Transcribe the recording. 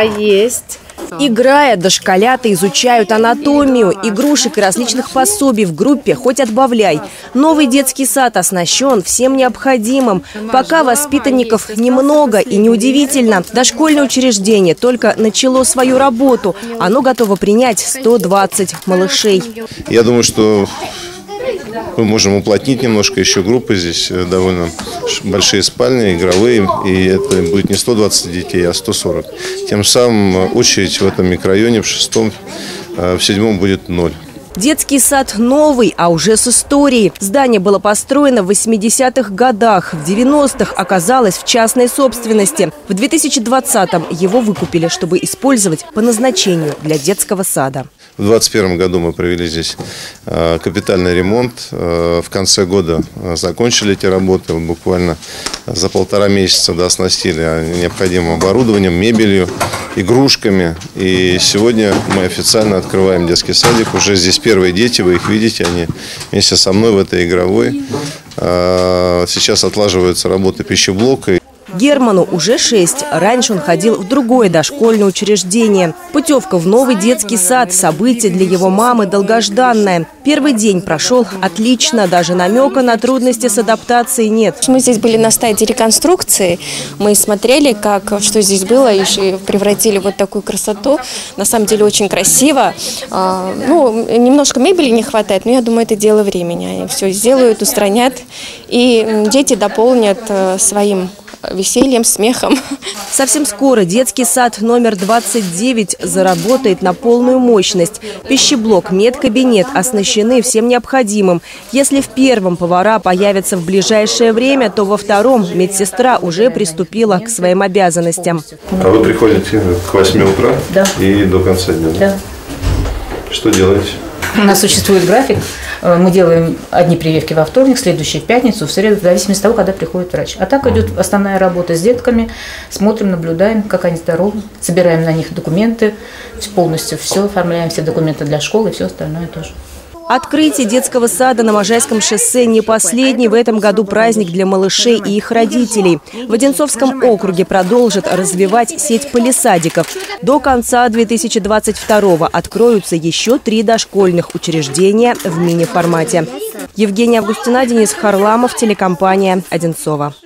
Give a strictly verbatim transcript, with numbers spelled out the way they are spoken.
есть. Играя, дошколята изучают анатомию, игрушек и различных пособий в группе «Хоть отбавляй». Новый детский сад оснащен всем необходимым. Пока воспитанников немного и неудивительно. Дошкольное учреждение только начало свою работу. Оно готово принять сто двадцать малышей. Я думаю, что мы можем уплотнить немножко еще группы. Здесь довольно большие спальни, игровые. И это будет не сто двадцать детей, а сто сорок. Тем самым очередь в этом микрорайоне, в шестом, в седьмом будет ноль. Детский сад новый, а уже с историей. Здание было построено в восьмидесятых годах. В девяностых оказалось в частной собственности. В две тысячи двадцатом его выкупили, чтобы использовать по назначению для детского сада. В двадцать первом году мы провели здесь капитальный ремонт. В конце года закончили эти работы. Буквально за полтора месяца дооснастили необходимым оборудованием, мебелью, игрушками. И сегодня мы официально открываем детский садик. Уже здесь первые дети, вы их видите, они вместе со мной в этой игровой. Сейчас отлаживаются работы пищеблока. Герману уже шесть. Раньше он ходил в другое дошкольное учреждение. Путевка в новый детский сад – событие для его мамы долгожданное. Первый день прошел отлично, даже намека на трудности с адаптацией нет. Мы здесь были на стадии реконструкции. Мы смотрели, как, что здесь было, и превратили вот такую красоту. На самом деле очень красиво. А, ну, немножко мебели не хватает, но я думаю, это дело времени. Они все сделают, устранят, и дети дополнят своим весельем, смехом. Совсем скоро детский сад номер двадцать девять заработает на полную мощность. Пищеблок, медкабинет оснащены всем необходимым. Если в первом повара появятся в ближайшее время, то во втором медсестра уже приступила к своим обязанностям. А вы приходите к восьми утра, да, и до конца дня? Да. Что делаете? У нас существует график. Мы делаем одни прививки во вторник, следующие в пятницу, в среду, в зависимости от того, когда приходит врач. А так идет основная работа с детками. Смотрим, наблюдаем, как они здоровы, собираем на них документы, полностью все, оформляем все документы для школы и все остальное тоже. Открытие детского сада на Можайском шоссе не последний в этом году праздник для малышей и их родителей. В Одинцовском округе продолжат развивать сеть палисадиков. До конца две тысячи двадцать второго откроются еще три дошкольных учреждения в мини-формате. Евгения Августина, Денис Харламов, телекомпания «Одинцово».